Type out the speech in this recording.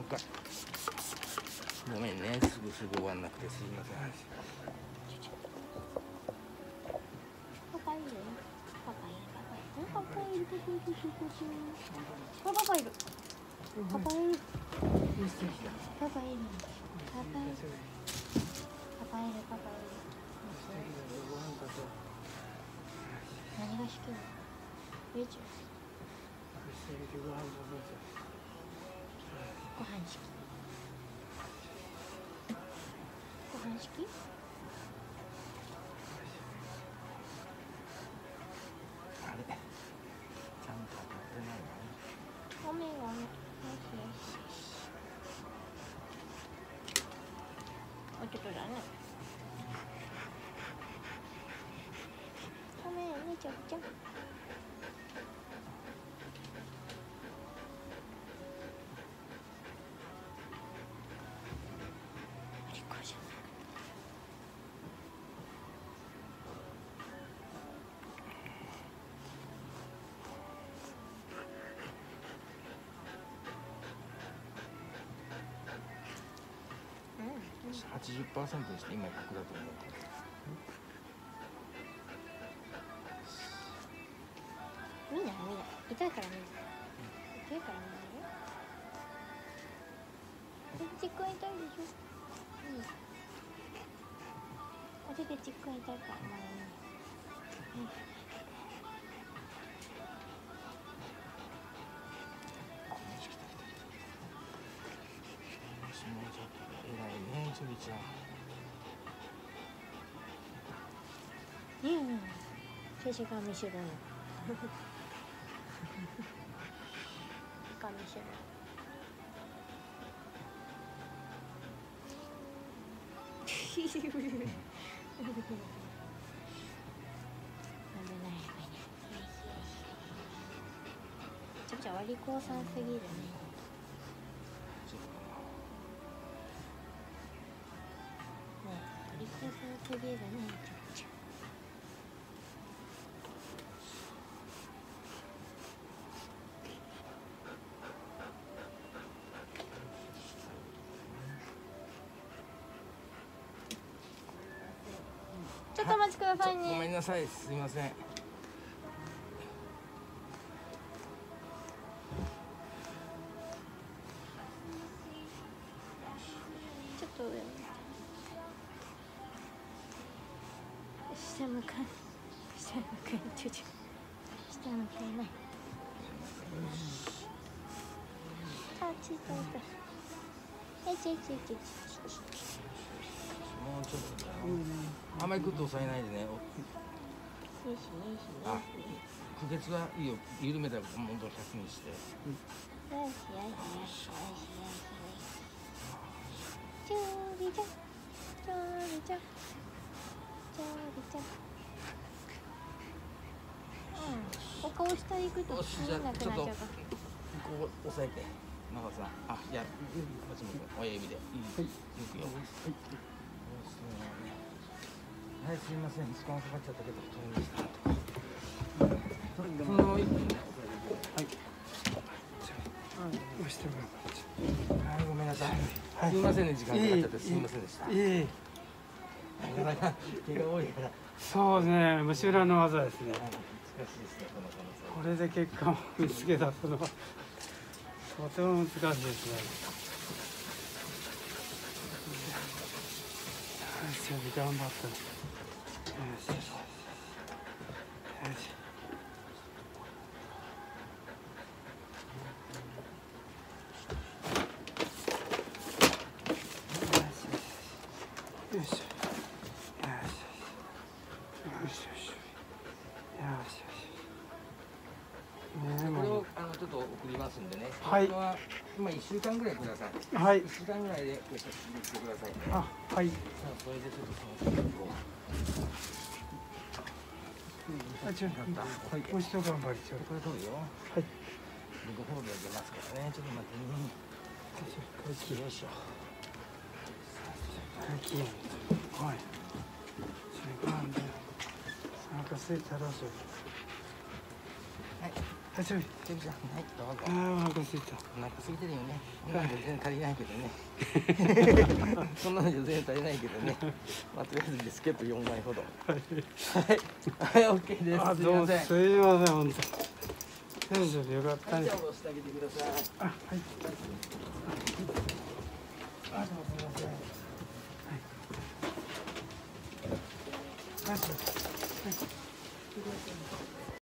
かごめんね、すぐ終わんなくてすいません。 パパいる？パパいる。パパいる。パパいる。パパいる。パパいる。パパいる。パパいる。何が好きなの？YouTube。ご飯式。ご飯式？ あれ、ちゃんと当たってないわね。 ごめん。よしよし。おちょっとだね。ごめんね、ちゃんちゃん。 80% にして今100だと思うから。 見ない。痛いから見ない。痛いから見ないよ。ちっこい痛いでしょ。お手でちっこい痛いからまだ見ない。 もうちょっと偉いね、ちびちゃん。 静かにしろよ。かみしろ。ちょっと割り子さんすぎるね。割り子さんすぎるね。ちょっとお待ちくださいね。 ごめんなさい、すいません。 ちょっと上下向かない。下向かない。あ、ついた。 もうちょっとだよ。あんまりグッと押さえないでね。あ、苦血はいいよ。緩めたらもう100にして。 ちょりちゃん。お顔下行くと見えなくなっちゃうから。 ここ押さえて。長さん、あ、いや、こっちも親指で。いくよ。はい、すみません、時間かかっちゃったけど、取りました。その1分ね。はい。押してもらう。はい、ごめんなさい。すみませんね、時間かかっちゃって、すみませんでした。なかなか毛が多いから。 そうですね、虫裏の技ですね。 難しいですね、 これで結果を見つけ出すのは。とても難しいですね。頑張った。よし。 これをちょっと送りますんでね。 はい。 今1週間ぐらいください。 はい。 1週間ぐらいで送ってください。 あ、はい。 それでちょっとそのはい、もう一度頑張りちゃう。 これどうよ。 はい。 僕ホールで出ますからね。ちょっと待ってね。よいしょ。 はい。それからね。なんかついたらそう。 はい。 はいちょいケビちゃん、はいどうぞ。 ああお腹すいたお腹空いてるよね。こんなのじゃ全然足りないけどね。そんなのじゃ全然足りないけどね。まあとりあえずビスケット4枚ほど。はいはい、オッケーです。 あどうもすいません本当大丈夫よかったねじゃあ下ろしてあげてください。 あはいあ、どうもすみません。 はい